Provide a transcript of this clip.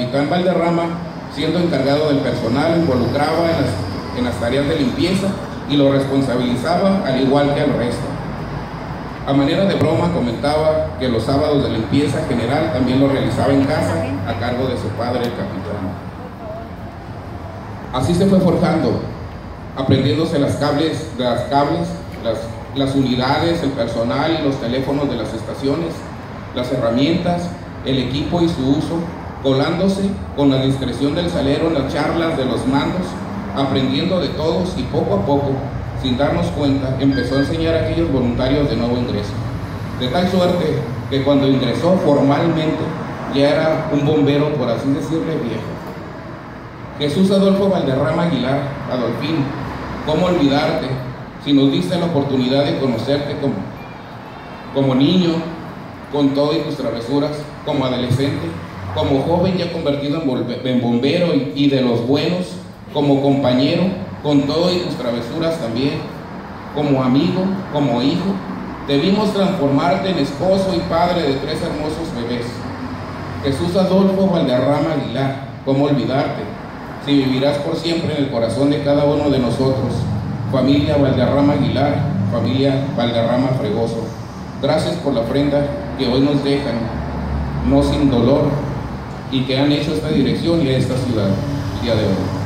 capitán Valderrama, siendo encargado del personal, involucraba en las tareas de limpieza y lo responsabilizaba al igual que al resto. A manera de broma comentaba que los sábados de limpieza general también lo realizaba en casa a cargo de su padre, el capitán. Así se fue forjando, aprendiéndose las unidades, el personal y los teléfonos de las estaciones, las herramientas, el equipo y su uso, colándose con la discreción del salero en las charlas de los mandos, aprendiendo de todos y poco a poco, sin darnos cuenta, empezó a enseñar a aquellos voluntarios de nuevo ingreso. De tal suerte que cuando ingresó formalmente ya era un bombero, por así decirle, viejo. Jesús Adolfo Valderrama Aguilar, Adolfín, ¿cómo olvidarte si nos diste la oportunidad de conocerte como niño, con todas tus travesuras, como adolescente, como joven ya convertido en bombero y de los buenos, como compañero, con todas tus travesuras también, como amigo, como hijo? Te vimos transformarte en esposo y padre de 3 hermosos bebés. Jesús Adolfo Valderrama Aguilar, ¿cómo olvidarte si vivirás por siempre en el corazón de cada uno de nosotros? Familia Valderrama Aguilar, familia Valderrama Fregoso, gracias por la ofrenda que hoy nos dejan, no sin dolor, y que han hecho esta dirección y esta ciudad el día de hoy.